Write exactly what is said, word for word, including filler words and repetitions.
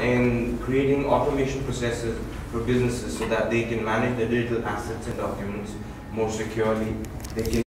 in creating automation processes for businesses so that they can manage their digital assets and documents more securely. They can